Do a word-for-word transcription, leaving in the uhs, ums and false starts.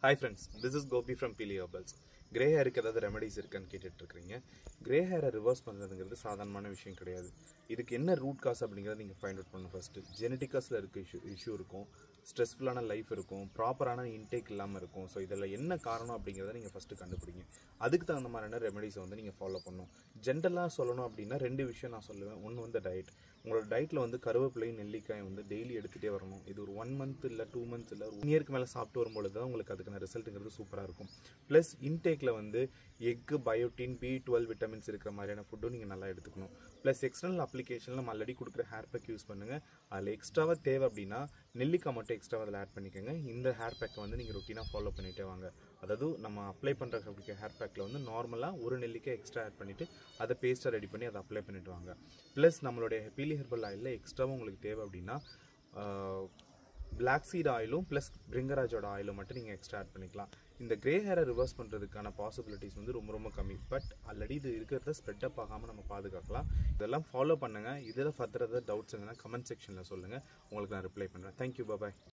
Hi friends, this is Gopi from Pili Herbals. Grey hair க்கு ஏதாவது remedies இருக்கான்னு கேட்டுட்டு இருக்கீங்க. Grey hair ரிவர்ஸ் பண்றதுங்கிறது சாதாரணமான விஷயம் கிடையாது. இதுக்கு என்ன ரூட் காஸ் அப்படிங்கறத நீங்க ஃபைண்ட் அவுட் பண்ணணும் ஃபர்ஸ்ட். ஜெனடிக்கஸ்ல இருக்க இஷ்யூ இஷ்யூ இருக்கும். ஸ்ட்ரெஸ்ஃபுல்லான லைஃப் இருக்கும், ப்ராப்பரான இன்டேக் இல்லாமல் இருக்கும். ஸோ இதில் என்ன காரணம் அப்படிங்கிறத நீங்கள் ஃபஸ்ட்டு கண்டுபிடிங்க. அதுக்கு தகுந்த மாதிரியான ரெமெடிஸை வந்து நீங்கள் ஃபாலோ பண்ணணும். ஜென்ரலாக சொல்லணும் அப்படின்னா ரெண்டு விஷயம் நான் சொல்லுவேன். ஒன்று வந்து டயட். உங்களோட டயட்டில் வந்து கருவேப்பிலை நெல்லிக்காய் வந்து டெய்லி எடுத்துகிட்டே வரணும். இது ஒரு ஒன் மந்த் இல்லை டூ மந்த்ஸ் இல்லை ஒன் இயருக்கு மேலே சாப்பிட்டு வரும்பொழுது தான் உங்களுக்கு அதுக்கான ரிசல்ட்டுங்கிறது சூப்பராக இருக்கும். ப்ளஸ் இன்டேக்கில் வந்து egg, biotin, B twelve vitamins இருக்கிற மாதிரியான ஃபுட்டும் நீங்கள் நல்லா எடுத்துக்கணும். ப்ளஸ் எக்ஸ்டர்னல் அப்ளிகேஷனில் நம்ம ஆல்ரெடி கொடுக்குற ஹேர் பேக் யூஸ் பண்ணுங்கள். அதில் எக்ஸ்ட்ராவாக தேவை அப்படின்னா நெல்லிக்காய் மட்டும் எக்ஸ்ட்ரா அதில் ஆட் பண்ணிக்கோங்க. இந்த ஹேர் பேக்கை வந்து நீங்கள் ரொட்டீனாக ஃபாலோ பண்ணிகிட்டே வாங்க. அதாவது நம்ம அப்ளை பண்ணுற ஹேர் பேக்கில் வந்து நார்மலாக ஒரு நெல்லிக்காய் எக்ஸ்ட்ரா ஆட் பண்ணிவிட்டு அதை பேஸ்ட்டாக ரெடி பண்ணி அதை அப்ளை பண்ணிட்டு வாங்க. ப்ளஸ் நம்மளுடைய பீலி ஹெர்பல் ஆயிலில் எக்ஸ்ட்ராவும் உங்களுக்கு தேவை அப்படின்னா பிளாக் சீட் ஆயிலும் ப்ளஸ் பிரிங்கராஜோட ஆயிலும் மட்டும் நீங்கள் எக்ஸ்ட்ரா ஆட் பண்ணிக்கலாம். இந்த கிரே ஹேரை ரிவர்ஸ் பண்ணுறதுக்கான பாசிபிலிட்டிஸ் வந்து ரொம்ப ரொம்ப கம்மி. பட் ஆல்ரெடி இது இருக்கிறத ஸ்ப்ரெட் அப் ஆகாமல் நம்ம பாதுகாக்கலாம். இதெல்லாம் ஃபாலோ பண்ணுங்கள். இதில் ஃபர்தராக டவுட்ஸ் இருந்ததுன்னா கமெண்ட் செக்ஷனில் சொல்லுங்கள். உங்களுக்கு நான் ரிப்ளை பண்ணுறேன். தேங்க்யூ, பாய்.